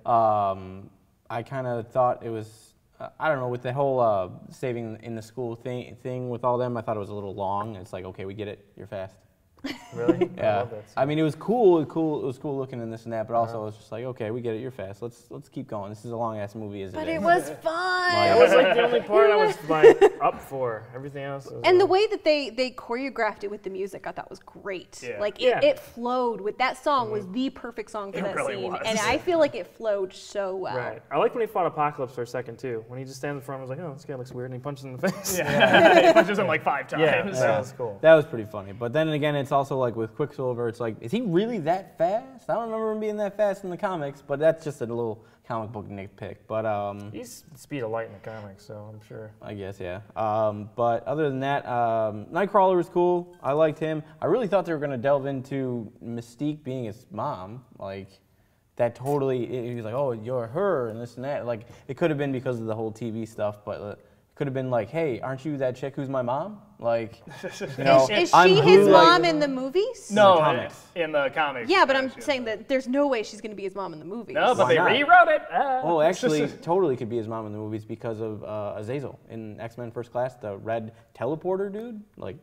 I kind of thought it was, I don't know, with the whole saving in the school thing with all them, I thought it was a little long. It's like, okay, we get it. You're fast. Really? I Yeah. love that scene. I mean, it was cool. It was cool looking and this and that, but also it was just like, okay, we get it. You're fast. Let's keep going. This is a long ass movie, isn't But it? it was fun. That was like the only part I was like up for. Everything else was And the way that they choreographed it with the music, I thought was great. Yeah. It flowed with that song was the perfect song for It that really scene, was. and I feel like it flowed so well. Right. I like when he fought Apocalypse for a second too. When he just stands in front, I was like, oh, this guy looks weird, and he punches him in the face. Yeah. He punches him like 5 times. Yeah, that was cool. That was pretty funny. But then again, it's also like with Quicksilver, it's like, is he really that fast? I don't remember him being that fast in the comics, but that's just a little comic book nitpick. But He's speed of light in the comics, so I'm sure. I guess, yeah. But other than that, Nightcrawler was cool. I liked him. I really thought they were going to delve into Mystique being his mom. Like, that totally, he was like, oh, you're her, and this and that. Like, it could have been because of the whole TV stuff, but it could have been like, hey, aren't you that chick who's my mom? Like, Is I'm she Blue, his like- mom in the movies? No, In the comics. in the comics. Yeah, but I'm she is. saying that there's no way she's going to be his mom in the movies. No, but Why they not? rewrote it. Oh, actually, totally could be his mom in the movies because of Azazel in X-Men First Class, the red teleporter dude. Like,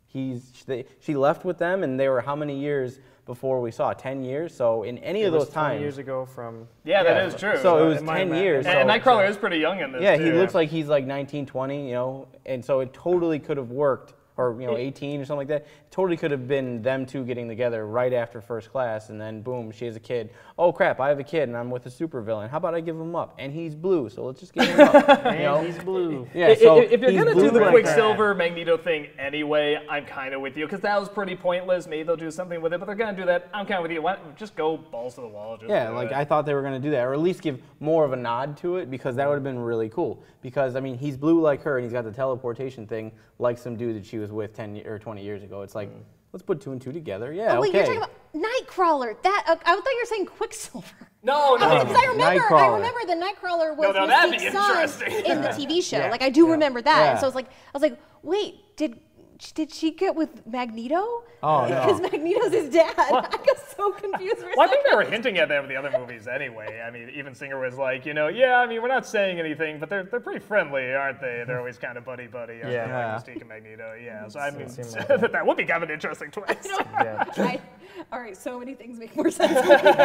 she left with them, and they were how many years before we saw? 10 years. So in any of It was those 20 times, years ago from. Yeah, that is true. So it was it might 10 have- years. And so, Nightcrawler is pretty young in this. yeah, too. he looks like he's like 19, 20, and so it totally could have worked. Or 18 or something like that. Totally could have been them two getting together right after First Class, and then boom, she has a kid. Oh crap, I have a kid, and I'm with a supervillain. How about I give him up? And he's blue, so let's just give him up. And he's blue. Yeah, so if you're he's gonna blue do the like Quicksilver Magneto thing anyway, I'm kind of with you because that was pretty pointless. Maybe they'll do something with it, but they're gonna do that. I'm kind of with you. Why don't just go balls to the wall? Just Yeah, do like it. I thought they were going to do that, or at least give more of a nod to it, because that would have been really cool. Because I mean, he's blue like her, and he's got the teleportation thing like some dude that she was with 10 or 20 years ago. It's like, let's put 2 and 2 together. Yeah, Oh, wait, okay. you're talking about Nightcrawler. I thought you were saying Quicksilver. no, Because I Nightcrawler. remember the Nightcrawler was No, that'd be Mystique's son interesting. in the TV show. Yeah. Like I do remember that. Yeah. And so I was like, wait, did she get with Magneto? Oh, no. Because Magneto's his dad. I got so confused for a Well, I think second. they were hinting at that with the other movies anyway. I mean, even Singer was like, yeah, I mean, we're not saying anything, but they're pretty friendly, aren't they? They're always kind of buddy-buddy, aren't Yeah. they? Like Mystique and Magneto, yeah. So I mean, seemed like that would be kind of an interesting twist. Yeah. All right, so many things make more sense to me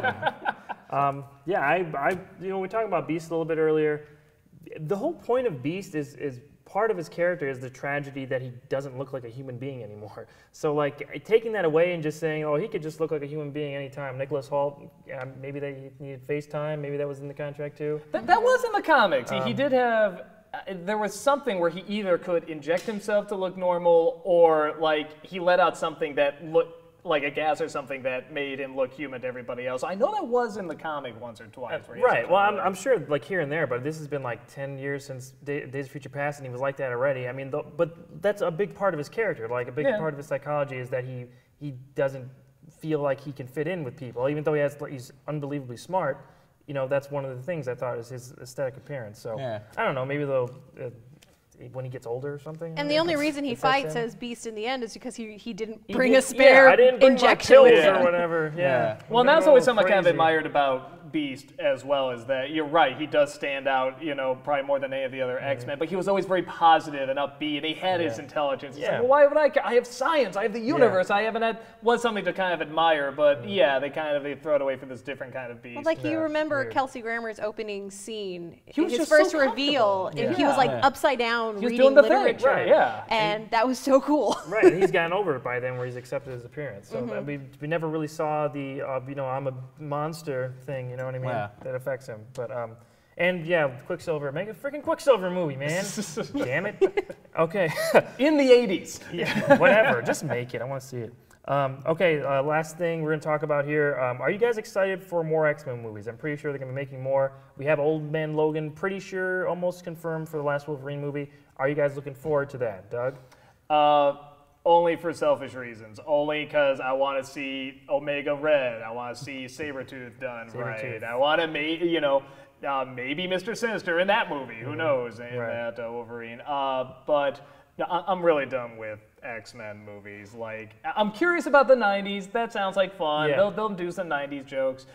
now. Yeah, we were talking about Beast a little bit earlier. The whole point of Beast is part of his character is the tragedy that he doesn't look like a human being anymore. So like taking that away and just saying, oh, he could just look like a human being anytime. Nicholas Hoult, yeah, maybe they needed FaceTime. Maybe that was in the contract too. That was in the comics. He did have. There was something where he either could inject himself to look normal, or like he let out something that looked like a gas or something that made him look human to everybody else. I know that was in the comic once or twice. where he Right. said Well, something I'm sure like here and there, but this has been like 10 years since Days of Future Past, and he was like that already. I mean, but that's a big part of his character. Like a big Yeah. part of his psychology is that he doesn't feel like he can fit in with people, even though he's unbelievably smart. That's one of the things I thought is his aesthetic appearance. So Yeah. I don't know, maybe they'll when he gets older or something. And the only reason he If that's fights him. as Beast in the end is because he didn't He bring did- a spare I didn't bring my injection pills with or him. whatever. Yeah. Well, and that's always something I kind of admired about Beast as well as that. You're right, he does stand out, you know, probably more than any of the other X-Men, but he was always very positive and upbeat, and he had his intelligence. It's like, well, why would I care? I have science, I have the universe, I haven't had, was something to kind of admire, but yeah, they throw it away for this different kind of Beast. Well, like you remember Kelsey Grammer's opening scene, was his just first so reveal, and he was like upside down he was reading doing the literature, thing, right, yeah. and that was so cool. Right, and he's gotten over it by then where he's accepted his appearance. So we never really saw the, you know, I'm a monster thing, you know what I mean, that affects him. But, and yeah, Quicksilver, make a freaking Quicksilver movie, man. Damn it. Okay. In the 80s. Yeah, whatever, just make it, I want to see it. Okay, last thing we're going to talk about here. Are you guys excited for more X-Men movies? I'm pretty sure they're going to be making more. We have Old Man Logan pretty sure almost confirmed for the last Wolverine movie. Are you guys looking forward to that, Doug? Only for selfish reasons. Only because I want to see Omega Red. I want to see Sabretooth done right. I want to maybe Mr. Sinister in that movie. Who knows in that Wolverine. But I'm really done with X-Men movies. Like, I'm curious about the 90s. That sounds like fun. Yeah. They'll do some 90s jokes.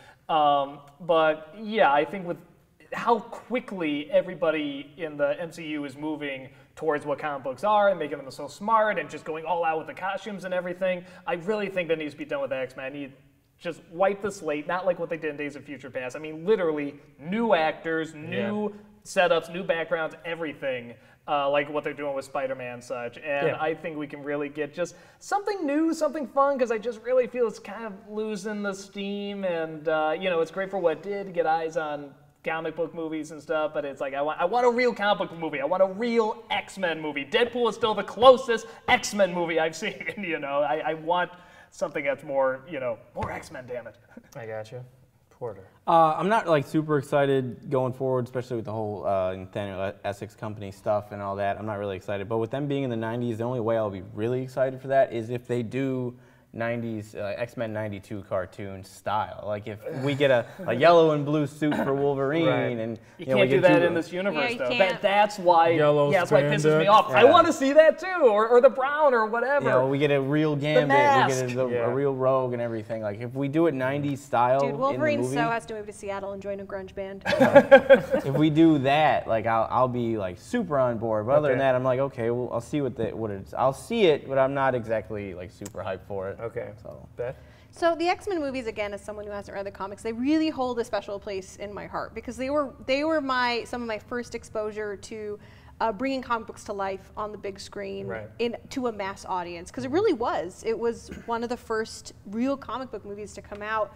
But yeah, I think with how quickly everybody in the MCU is moving towards what comic books are and making them so smart and just going all out with the costumes and everything, I really think that needs to be done with X-Men. I need just wipe the slate, not like what they did in Days of Future Past. I mean, literally new actors, new setups, new backgrounds, everything. Like what they're doing with Spider-Man and such. And I think we can really get just something new, something fun, because I just really feel it's kind of losing the steam. And, you know, it's great for what it did to get eyes on comic book movies and stuff, but it's like, I want a real comic book movie. I want a real X-Men movie. Deadpool is still the closest X-Men movie I've seen, you know. I want something that's more, you know, more X-Men, damn it. I got you. Porter. I'm not like super excited going forward, especially with the whole Nathaniel Essex Company stuff and all that. I'm not really excited. But with them being in the 90s, the only way I'll be really excited for that is if they do 90s X-Men 92 cartoon style. Like if we get a yellow and blue suit for Wolverine, and you can't do that in this universe though. That's why. That's why it pisses me off. I want to see that too, or the brown or whatever. You know, we get a real Gambit, we get a real Rogue and everything. Like if we do it 90s style, Dude, Wolverine in the movie, so has to move to Seattle and join a grunge band. if we do that, like I'll be like super on board. But other than that, I'm like, okay, well, I'll see what it's. I'll see it, but I'm not exactly like super hyped for it. Okay. So Beth? So the X-Men movies, again, as someone who hasn't read the comics, they really hold a special place in my heart because they were some of my first exposure to bringing comic books to life on the big screen to a mass audience. Because it really was. It was one of the first real comic book movies to come out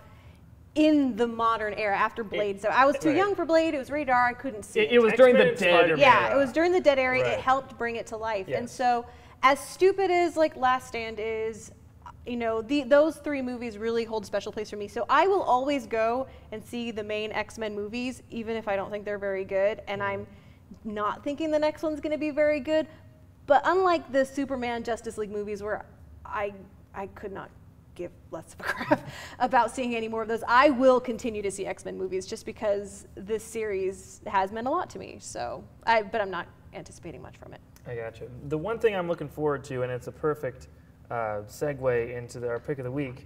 in the modern era after Blade. So I was too young for Blade. It was rated R. I couldn't see it. It was during the Dead. Yeah, it was during the Dead era. It helped bring it to life. Yes. And so as stupid as like Last Stand is, you know, those three movies really hold a special place for me. So I will always go and see the main X-Men movies, even if I don't think they're very good. And I'm not thinking the next one's going to be very good. But unlike the Superman Justice League movies where I could not give less of a crap about seeing any more of those, I will continue to see X-Men movies just because this series has meant a lot to me. So, but I'm not anticipating much from it. I got you. The one thing I'm looking forward to, and it's a perfect segue into our pick of the week,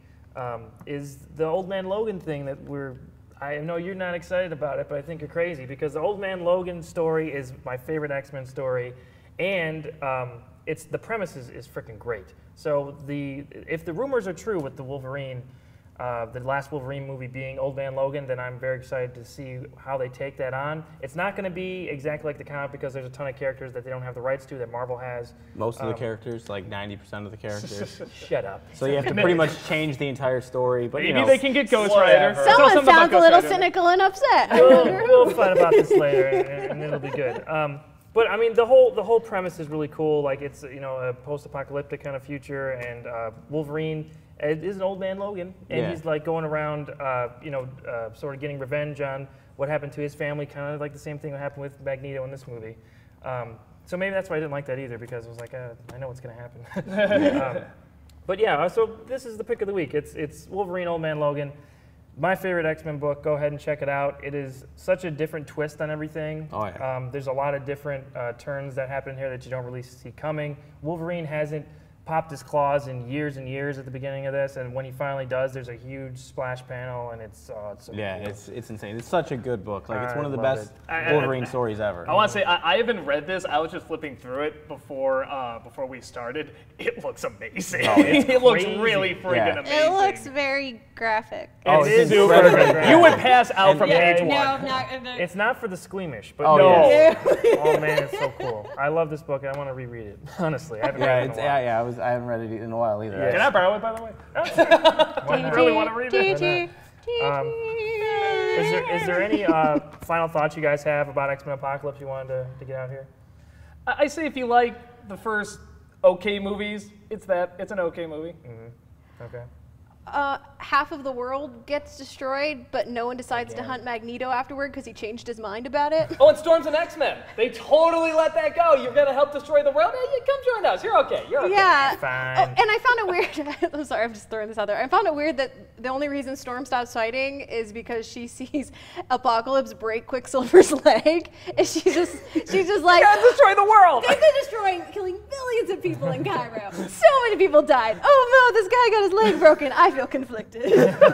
is the Old Man Logan thing that I know you're not excited about it, but I think you're crazy because the Old Man Logan story is my favorite X-Men story, and the premise is freaking great. So if the rumors are true with the Wolverine, the last Wolverine movie being Old Man Logan, then I'm very excited to see how they take that on. It's not going to be exactly like the comic because there's a ton of characters that they don't have the rights to that Marvel has. Most of the characters, like 90% of the characters. Shut up. So you have to pretty much change the entire story. But maybe they can get Ghost Rider. Someone sounds a little cynical and upset. We'll fight about this later, and it'll be good. But I mean, the whole premise is really cool. Like it's a post-apocalyptic kind of future, and Wolverine is an Old Man Logan, and he's like going around, sort of getting revenge on what happened to his family, kind of like the same thing that happened with Magneto in this movie. So maybe that's why I didn't like that either, because it was like, I know what's going to happen. But yeah, so this is the pick of the week. It's Wolverine, Old Man Logan. My favorite X-Men book. Go ahead and check it out. It is such a different twist on everything. Oh, yeah. There's a lot of different turns that happen here that you don't really see coming. Wolverine hasn't popped his claws in years and years at the beginning of this, and when he finally does, there's a huge splash panel, and it's so Yeah, cool. it's insane. It's such a good book. Like, it's one of the I love best it. Wolverine stories ever. I want to say I haven't read this. I was just flipping through it before we started. It looks amazing. it's it looks crazy. really freaking Yeah. amazing. It looks very graphic. Oh, It it's is incredible. super graphic. You would pass out And- from Yeah, page yeah. one. No, not. It's not for the squeamish, but Oh, No. yeah. oh man, it's so cool. I love this book, and I want to reread it. Honestly, I haven't Yeah, read it in it's, a while. yeah. I haven't read it in a while either. Yeah. Can I borrow it, by the way? I really want to read it. GG. Is there any final thoughts you guys have about X-Men Apocalypse you wanted to get out here? I say if you like the first okay movies, it's an okay movie. Okay. Half of the world gets destroyed, but no one decides to hunt Magneto afterward because he changed his mind about it. Oh, and Storm's an X-Men. They totally let that go. You're gonna help destroy the world? Yeah, come join us. You're okay. You're okay. Yeah. Fine. Oh, and I found it weird. I'm sorry, I'm just throwing this out there. I found it weird that the only reason Storm stops fighting is because she sees Apocalypse break Quicksilver's leg, and she's just like, destroy the world. they've been destroying, killing millions of people in Cairo. So many people died. Oh no, this guy got his leg broken. I feel conflicted.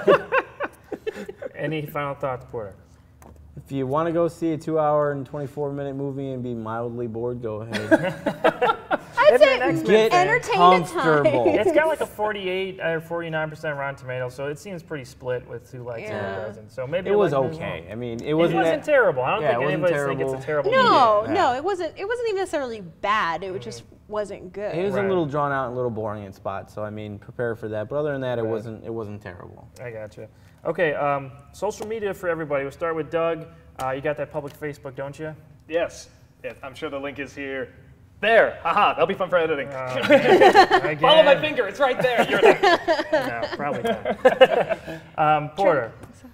Any final thoughts, Porter? If you want to go see a 2-hour and 24-minute movie and be mildly bored, go ahead. I'd say X-Men Get entertain comfortable. at It's times. got like a 48 or 49% Rotten Tomatoes, so it seems pretty split with who likes it Yeah. and who doesn't. So maybe It you was like it as okay. well. I mean, it It wasn't, wasn't that, terrible. I don't Yeah, think it wasn't anybody's think it's a terrible. terrible No, movie. no, it wasn't even necessarily bad. It just wasn't good. It was Right. a little drawn out and a little boring in spots. So I mean, prepare for that. But other than that, it wasn't terrible. I gotcha. Okay, social media for everybody. We'll start with Doug. You got that public Facebook, don't you? Yes. Yes. I'm sure the link is here. There. Haha. That'll be fun for editing. Again? Follow my finger. It's right there. You're there. No, probably not. Porter.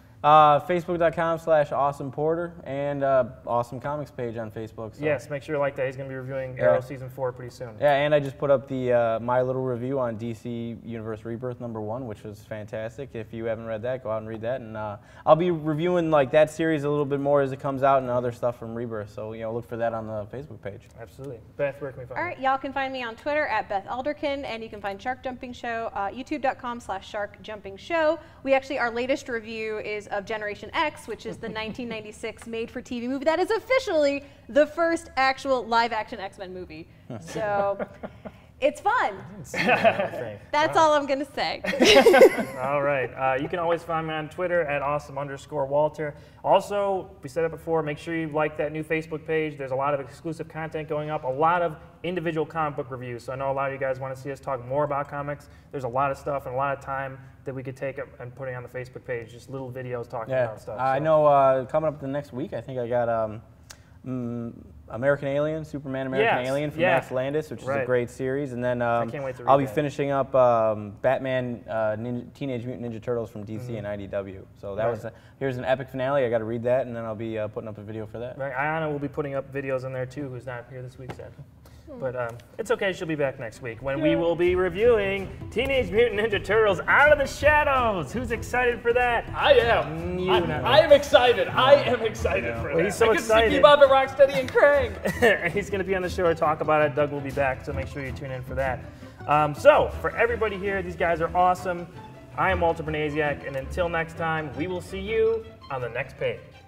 Facebook.com/AwesomePorter and Awesome Comics page on Facebook. So. Yes, make sure you like that. He's going to be reviewing Yeah. Arrow Season 4 pretty soon. Yeah, and I just put up the my little review on DC Universe Rebirth #1, which was fantastic. If you haven't read that, go out and read that. And I'll be reviewing like that series a little bit more as it comes out and other stuff from Rebirth. So look for that on the Facebook page. Absolutely. Beth, where can we find All you? right, y'all can find me on Twitter at Beth Alderkin, and you can find Shark Jumping Show, youtube.com/Shark Jumping Show. Our latest review is of Generation X, which is the 1996 made-for-TV movie that is officially the first actual live-action X-Men movie. So it's fun. That's all I'm gonna say. All right. You can always find me on Twitter at awesome_Walter. Also, we said it before, make sure you like that new Facebook page. There's a lot of exclusive content going up, a lot of individual comic book reviews. So I know a lot of you guys want to see us talk more about comics. There's a lot of stuff and a lot of time that we could take and putting on the Facebook page, just little videos talking Yeah, about stuff. I So- know coming up the next week, I think I got American Alien, Superman American Yes, Alien from yeah. Max Landis, which is Right. a great series. And then can't wait to read I'll be that. finishing up Batman Teenage Mutant Ninja Turtles from DC and IDW. So that Right. was here's an epic finale. I got to read that, and then I'll be putting up a video for that. Right, Ayana will be putting up videos in there too, who's not here this week, sadly. But it's okay, she'll be back next week when we will be reviewing Teenage Mutant Ninja Turtles Out of the Shadows. Who's excited for that? I am. You know. I am excited. I am excited for Well, that. he's so I get excited. to see Bebop and Rocksteady and Krang. And he's going to be on the show to talk about it. Doug will be back, so make sure you tune in for that. So, for everybody here, these guys are awesome. I am Walter Bernasiak, and until next time, we will see you on the next page.